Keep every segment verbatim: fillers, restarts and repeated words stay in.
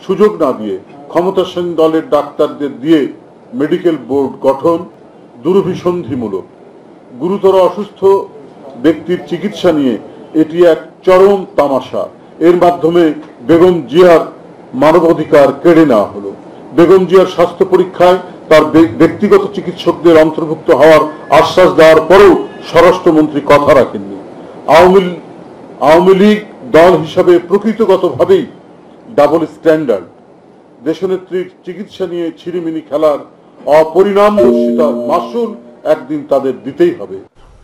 সুযোগ না দিয়ে ক্ষমতাসীন দলের ডাক্তারদের দিয়ে মেডিকেল বোর্ড গঠন দুরভিসন্ধিমূলক। গুরুতর অসুস্থ ব্যক্তির চিকিৎসা নিয়ে এটি এক চরম তামাশা। এর মাধ্যমে বেগম জিয়ার মানবাধিকার কেড়ে নেওয়া হলো। বেগম জিয়ার স্বাস্থ্য পরীক্ষায় তার ব্যক্তিগত চিকিৎসকদের অন্তর্ভুক্ত হওয়ার আশ্বাস দেওয়ার পরেও স্বরাষ্ট্রমন্ত্রী কথা রাখেননি। আওয়ামী আওয়ামী লীগ দল হিসাবে প্রকৃতগতভাবেই ডাবল স্ট্যান্ডার্ড। দেশনেত্রীর চিকিৎসা নিয়ে ছিনিমিনি খেলার অপরিণামদর্শিতার মাসুল একদিন তাদের দিতেই হবে।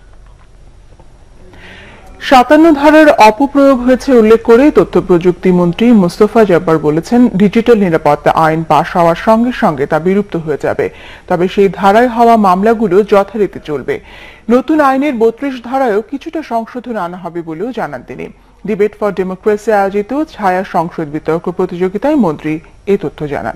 সাতান্ন ধারার অপপ্রয়োগ হয়েছে উল্লেখ করে তথ্য প্রযুক্তি মন্ত্রী মোস্তফা জব্বার বলেছেন, ডিজিটাল নিরাপত্তা আইন পাশ হওয়ার সঙ্গে সঙ্গে তা বিলুপ্ত হয়ে যাবে, তবে সেই ধারায় হওয়া মামলাগুলো যথারীতি চলবে। নতুন আইনের বত্রিশ ধারায়ও কিছুটা সংশোধন আনা হবে বলেও জানান তিনি। ডিবেট ফর ডেমোক্রেসি আয়োজিত ছায়া সংসদ বিতর্ক প্রতিযোগিতায় মন্ত্রী এ তথ্য জানান।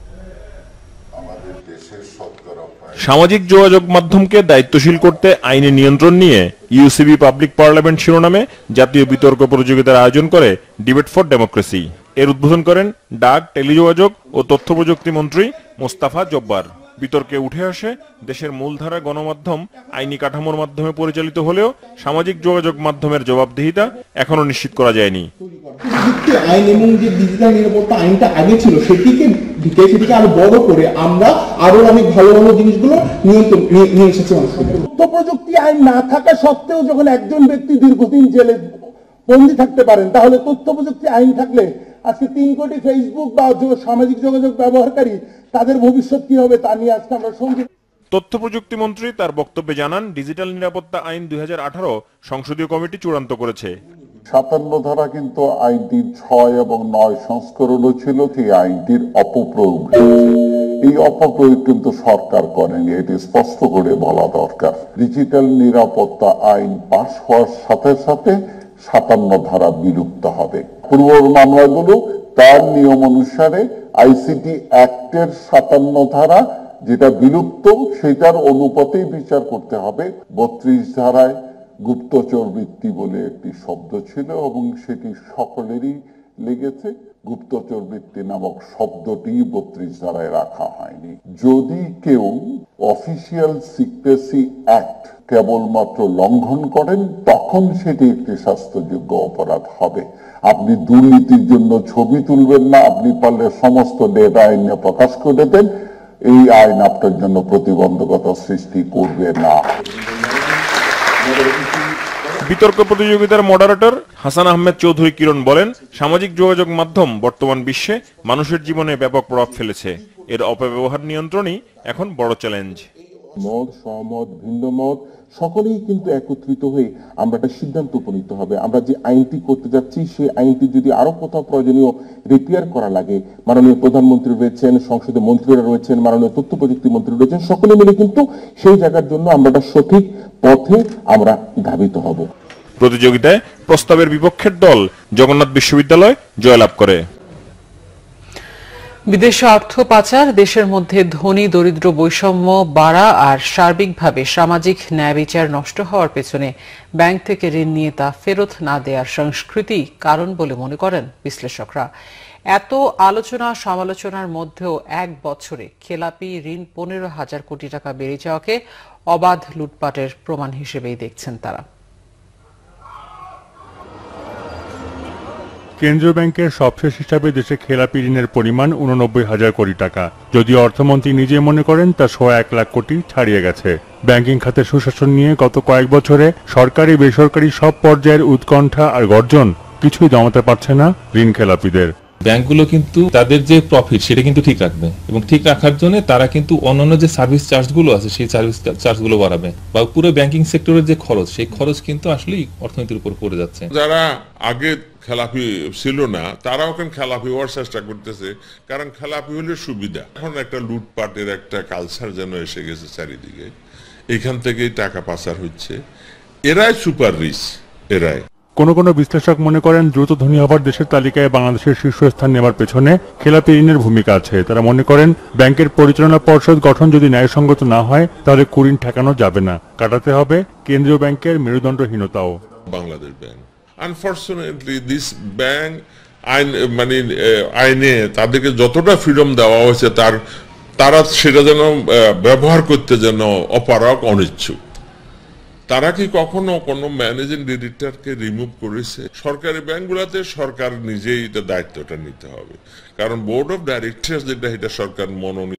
সামাজিক যোগাযোগ মাধ্যমকে দায়িত্বশীল করতে আইনি নিয়ন্ত্রণ নিয়ে ইউসিবি পাবলিক পার্লামেন্ট শিরোনামে জাতীয় বিতর্ক প্রতিযোগিতার আয়োজন করে ডিবেট ফর ডেমোক্রেসি। এর উদ্বোধন করেন ডাক, টেলিযোগাযোগ ও তথ্য প্রযুক্তি মন্ত্রী মোস্তাফা জব্বার। বিতর্কে উঠে আসে দেশের মূলধারা গণমাধ্যম আইনি কাঠামোর মাধ্যমে পরিচালিত হলেও সামাজিক যোগাযোগ মাধ্যমের জবাবদিহিতা এখনো নিশ্চিত করা যায়নি। আইন এবং যে ডিজিটাল নিরাপত্তা আইনটা আগে ছিল সেটিকে সেটিকে আরো বড় করে আমরা আরো অনেক ভালো ভালো জিনিসগুলো নিয়ন্ত্রণ নিয়ে এসেছি। তথ্য প্রযুক্তি আইন না থাকা সত্ত্বেও যখন একজন ব্যক্তি দীর্ঘদিন জেলে বন্দী থাকতে পারেন, তাহলে তথ্য প্রযুক্তি আইন থাকলে আজকে তিন কোটি ফেসবুক বা সামাজিক যোগাযোগ ব্যবহারকারী তাদের ভবিষ্যৎ কি হবে তা নিয়ে আজকে আমরা সঙ্গে। তথ্য প্রযুক্তি মন্ত্রী তার বক্তব্যে জানান, ডিজিটাল নিরাপত্তা আইন দুই হাজার আঠারো সংসদীয় কমিটি চূড়ান্ত করেছে। সাতান্ন ধারা কিন্তু আইনটির ছয় এবং নয় সংস্করণও ছিল, সেই আইনটির অপপ্রয়োগ হয়েছে। এই অপপ্রয়োগ কিন্তু সরকার করেনি, এটি স্পষ্ট করে বলা দরকার। ডিজিটাল নিরাপত্তা আইন পাশ হওয়ার সাথে সাথে সাতান্ন ধারা বিলুপ্ত হবে। পূর্ব মামলাগুলো তার নিয়ম অনুসারে আইসিটি অ্যাক্টের সাতান্ন ধারা যেটা বিলুপ্ত সেটার অনুপাতেই বিচার করতে হবে। বত্রিশ ধারায় গুপ্তচর বৃত্তি বলে একটি শব্দ ছিল এবং সেটি সকলেরই লেগেছে। গুপ্তচর বৃত্তি নামক শব্দটি বত্রিশ ধারায় রাখা হয়নি। যদি কেউ অফিসিয়াল সিক্রেসি অ্যাক্ট কেবলমাত্র লঙ্ঘন করেন তখন সেটি একটি শাস্তিযোগ্য অপরাধ হবে। আপনি দুর্নীতির জন্য ছবি তুলবেন না, আপনি পারলে সমস্ত ডেটা আইনে প্রকাশ করে দেন, এই আইন আপনার জন্য প্রতিবন্ধকতা সৃষ্টি করবে না। বিতর্ক প্রতিযোগিতার মডারেটর হাসান আহমেদ চৌধুরী কিরণ বলেন, সামাজিক যোগাযোগ মাধ্যম বর্তমান বিশ্বে মানুষের জীবনে ব্যাপক প্রভাব ফেলেছে। এর অপব্যবহার নিয়ন্ত্রণই এখন বড় চ্যালেঞ্জ। মত, সহমত, ভিন্ন মত সকলেই কিন্তু একত্রিত হয়ে আমরা একটা সিদ্ধান্ত উপনীত হবে। আমরা যে আইনটি করতে যাচ্ছি সেই আইনটি যদি আরো কোথাও প্রয়োজনীয় রিপেয়ার করা লাগে, মাননীয় প্রধানমন্ত্রী রয়েছেন, সংসদে মন্ত্রীরা রয়েছেন, মাননীয় তথ্য প্রযুক্তি মন্ত্রী রয়েছেন, সকলে মিলে কিন্তু সেই জায়গার জন্য আমরা একটা সঠিক পথে আমরা ধাবিত হব। প্রতিযোগিতায় প্রস্তাবের বিপক্ষের দল জগন্নাথ বিশ্ববিদ্যালয় জয়লাভ করে। বিদেশে অর্থ পাচার, দেশের মধ্যে ধনী দরিদ্র বৈষম্য বাড়া আর সার্বিকভাবে সামাজিক ন্যায় বিচার নষ্ট হওয়ার পেছনে ব্যাংক থেকে ঋণ নিয়ে তা ফেরত না দেওয়ার সংস্কৃতি কারণ বলে মনে করেন বিশ্লেষকরা। এত আলোচনা সমালোচনার মধ্যেও এক বছরে খেলাপি ঋণ পনেরো হাজার কোটি টাকা বেড়ে যাওয়াকে অবাধ লুটপাটের প্রমাণ হিসেবেই দেখছেন তারা। কেন্দ্রীয় ব্যাংকের সবশেষ হিসাবে দেশে খেলাপি ঋণের পরিমাণ উননব্বই হাজার কোটি টাকা, যদিও অর্থমন্ত্রী নিজে মনে করেন তা সোয়া এক লাখ কোটি ছাড়িয়ে গেছে। ব্যাংকিং খাতের সুশাসন নিয়ে গত কয়েক বছরে সরকারি বেসরকারি সব পর্যায়ের উৎকণ্ঠা আর গর্জন কিছুই দমাতে পারছে না ঋণ খেলাপিদের। ব্যাংকগুলো কিন্তু তাদের যে প্রফিট সেটা কিন্তু ঠিক রাখবে এবং ঠিক রাখার জন্য তারা কিন্তু অন্যান্য যে সার্ভিস চার্জগুলো আছে সেই সার্ভিস চার্জগুলো বাড়াবে, বা পুরো ব্যাংকিং সেক্টরের যে খরচ সেই খরচ কিন্তু আসলে অর্থনীতির উপর পড়ে যাচ্ছে। যারা আগে খেলাপি ছিল না তারাও এখন খেলাপি হওয়ার চেষ্টা করতেছে, কারণ খেলাপি হলে সুবিধা। এখন একটা লুটপাটের একটা কালচার যেন এসে গেছে চারিদিকে, এখান থেকেই টাকা পাচার হচ্ছে। এরাই সুপার রিচ, এরাই। কোন কোন বিশ্লেষক মনে করেন দ্রুত ধনী হবার দেশের তালিকায় বাংলাদেশের শীর্ষস্থান নেওয়ার পেছনে খেলাপি ঋণের ভূমিকা আছে। তারা মনে করেন ব্যাংকের পরিচালনা পর্ষদ গঠন যদি ন্যায়সঙ্গত না হয় তাহলে কুঋণ ঠেকানো যাবে না, কাটাতে হবে কেন্দ্রীয় ব্যাংকের মেরুদণ্ডহীনতাও। Bangladesh bank, unfortunately this bank আইন মানে আইনে তাদেরকে যতটা ফ্রিডম দেওয়া হয়েছে তার তারা সেটা যেন ব্যবহার করতে যেন অপারগ, অনিচ্ছুক। তারা কি কখনো কোনো ম্যানেজিং ডিরেক্টরকে রিমুভ করেছে? সরকারি ব্যাংকগুলোতে সরকার নিজেই এটা দায়িত্বটা নিতে হবে, কারণ বোর্ড অফ ডাইরেক্টরস যেটা এটা সরকার মনোনীত।